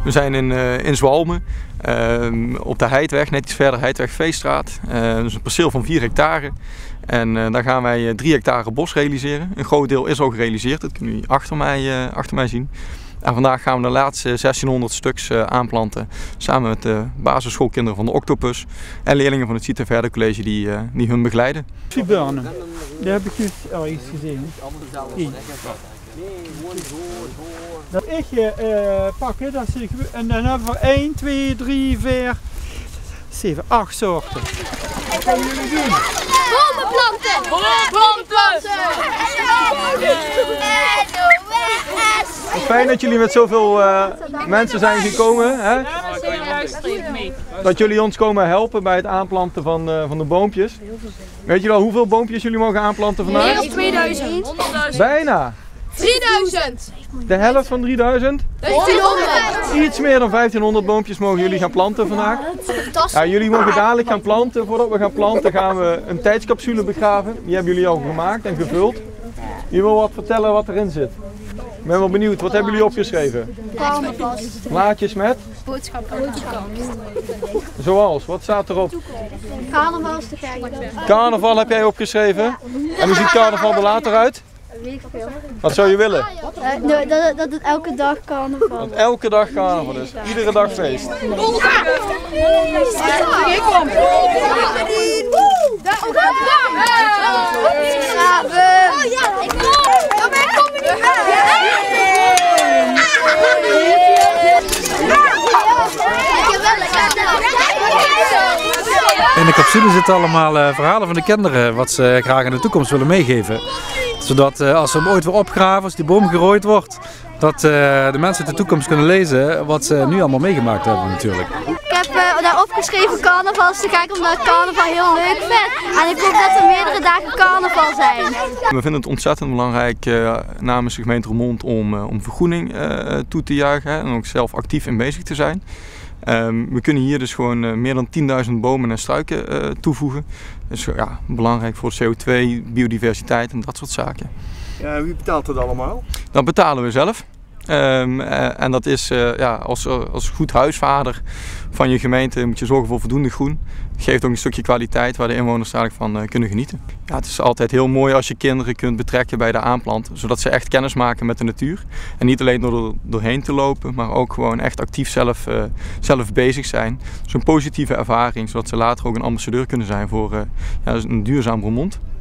We zijn in Zwalmen, op de Heidweg, net iets verder, Heidweg Veestraat. Dat is een perceel van 4 hectare. En daar gaan wij 3 hectare bos realiseren. Een groot deel is al gerealiseerd, dat kunnen jullie achter mij zien. En vandaag gaan we de laatste 1600 stuks aanplanten, samen met de basisschoolkinderen van de Octopus en leerlingen van het Sita Verde College die hun begeleiden. Viburnum, daar heb ik dus al iets gezien. Dat ik pakken, dat zie ik, en dan hebben we 1, 2, 3, 4, 7, 8 soorten. Wat gaan jullie doen? Bomen planten! Bomen planten! Fijn dat jullie met zoveel mensen zijn gekomen. Hè? Dat jullie ons komen helpen bij het aanplanten van de boompjes. Weet je wel hoeveel boompjes jullie mogen aanplanten vandaag? Meer dan 2000. Bijna. 3000. De helft van 3000? 1500. Iets meer dan 1500 boompjes mogen jullie gaan planten vandaag. Ja, jullie mogen dadelijk gaan planten. Voordat we gaan planten gaan we een tijdscapsule begraven. Die hebben jullie al gemaakt en gevuld. Je wil wat vertellen wat erin zit. Ik ben wel benieuwd, wat hebben jullie opgeschreven? Plaatjes met? Boodschappen. Zoals, wat staat erop? Carnaval is te gek. Carnaval heb jij opgeschreven. En hoe ziet carnaval er later uit? Weet ik veel. Wat zou je willen? Dat het elke dag carnaval. Dat elke dag carnaval is. Iedere dag feest. In de capsule zitten allemaal verhalen van de kinderen wat ze graag in de toekomst willen meegeven. Zodat als ze hem ooit weer opgraven, als die boom gerooid wordt, dat de mensen in de toekomst kunnen lezen wat ze nu allemaal meegemaakt hebben natuurlijk. Ik heb daar opgeschreven carnaval te kijken omdat ik carnaval heel leuk vind. En ik hoop dat er meerdere dagen carnaval zijn. We vinden het ontzettend belangrijk namens de gemeente Roermond om vergroening toe te juichen en ook zelf actief in bezig te zijn. We kunnen hier dus gewoon meer dan 10.000 bomen en struiken toevoegen. Dus ja, belangrijk voor CO2, biodiversiteit en dat soort zaken. Ja, wie betaalt dat allemaal? Dat betalen we zelf. En dat is als goed huisvader van je gemeente moet je zorgen voor voldoende groen. Geeft ook een stukje kwaliteit waar de inwoners dadelijk van kunnen genieten. Ja, het is altijd heel mooi als je kinderen kunt betrekken bij de aanplant, zodat ze echt kennis maken met de natuur. En niet alleen door er doorheen te lopen, maar ook gewoon echt actief zelf bezig zijn. Dus een positieve ervaring, zodat ze later ook een ambassadeur kunnen zijn voor een duurzaam Roermond.